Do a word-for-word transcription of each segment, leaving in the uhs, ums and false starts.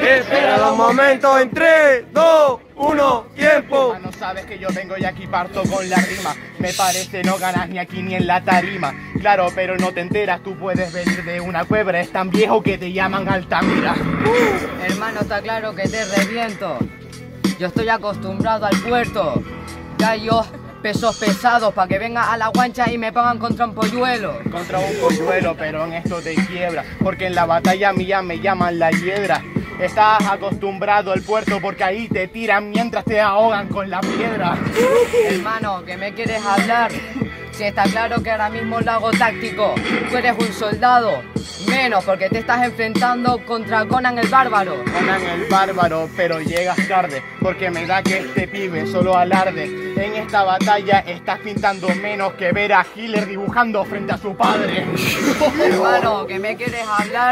Espera los momentos en tres, dos, uno, tiempo. No sabes que yo vengo y aquí parto con la rima. Me parece no ganas ni aquí ni en la tarima. Claro, pero no te enteras, tú puedes venir de una cuebra. Es tan viejo que te llaman Altamira. Uh, hermano, está claro que te reviento. Yo estoy acostumbrado al puerto. Ya yo pesos pesados para que venga a la guancha y me pongan contra un polluelo. Contra un polluelo, pero en esto te quiebra. Porque en la batalla mía me llaman la hiedra. Estás acostumbrado al puerto porque ahí te tiran mientras te ahogan con la piedra. Hermano, ¿qué me quieres hablar? Si está claro que ahora mismo lo hago táctico. Tú eres un soldado. Menos porque te estás enfrentando contra Conan el Bárbaro. Conan el Bárbaro, pero llegas tarde. Porque me da que este pibe solo alarde. En esta batalla estás pintando menos que ver a Hitler dibujando frente a su padre. Hermano, ¿qué me quieres hablar?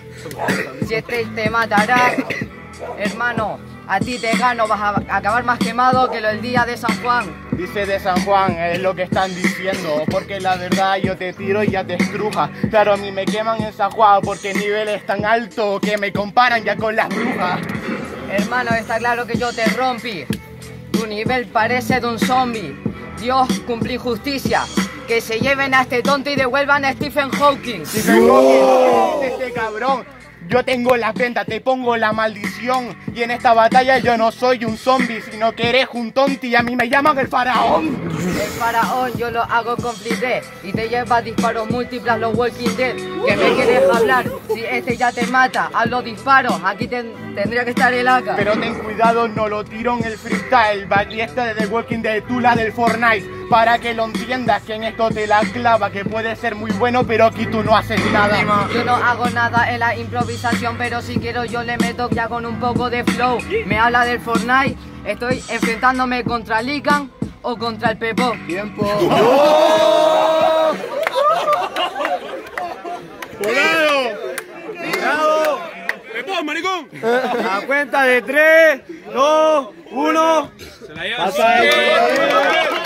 Si este te matará, hermano, a ti te gano, vas a acabar más quemado que lo del día de San Juan. Dice de San Juan, es lo que están diciendo, porque la verdad yo te tiro y ya te estruja. Claro, a mí me queman en San Juan porque el nivel es tan alto que me comparan ya con las brujas. Hermano, está claro que yo te rompí. Tu nivel parece de un zombie. Dios, cumplí justicia. Que se lleven a este tonto y devuelvan a Stephen Hawking. Stephen Hawking, ¿qué es este cabrón? Yo tengo la venta, te pongo la maldición. Y en esta batalla yo no soy un zombie, sino que eres un tonti y a mí me llaman el faraón. El faraón yo lo hago con flip y te lleva disparos múltiples los Walking Dead. ¿Qué me quieres hablar? Si este ya te mata, haz los disparos, aquí ten, tendría que estar el A K. Pero ten cuidado, no lo tiro en el freestyle. Ballesta de The Walking Dead, tú la del Fortnite. Para que lo entiendas, que en esto te la clava, que puede ser muy bueno, pero aquí tú no haces nada. Yo no hago nada en la improvisación, pero si quiero yo le meto ya con un poco de flow. Me habla del Fortnite, estoy enfrentándome contra Lican o contra el Pepo. Tiempo. ¡Oh! ¡Cuidado! ¡Cuidado! ¡Pepo, maricón! A cuenta de tres, dos, uno. Se la lleva. Pasa el